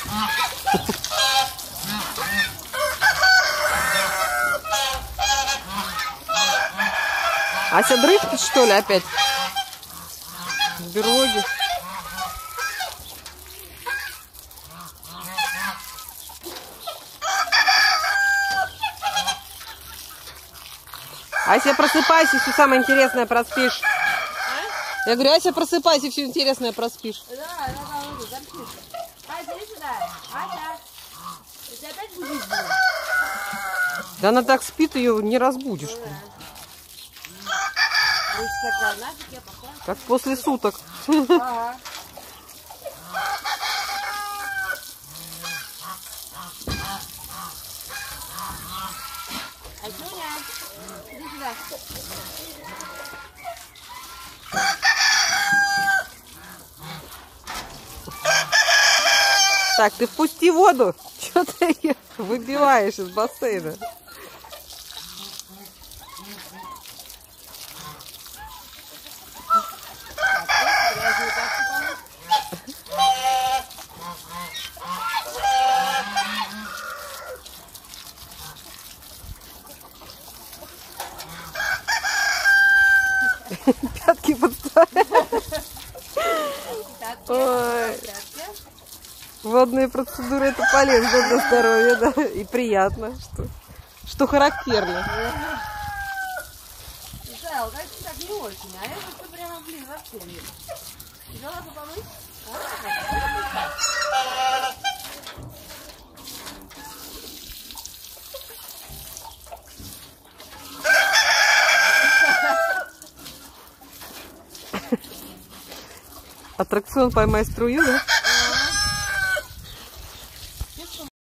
Ася дрыхнет, что ли, опять? В берлоге. Ася, просыпайся, все самое интересное проспишь. Я говорю, Ася, просыпайся, все интересное проспишь. Да, запишешь. Ася, иди сюда. Ася, ты опять будешь? Да она так спит, ее не разбудишь. Как после суток. Ага. Асюня, иди сюда. Так, ты впусти воду. Что ты ее выбиваешь из бассейна? Пятки подставляют. Ой. Водные процедуры — это полезно для здоровья, да, и приятно, что характерно. Да, вот это так не очень, а это что прямо, блин, вообще нет. Взяла попомыть? Аттракцион «Поймай струю», да?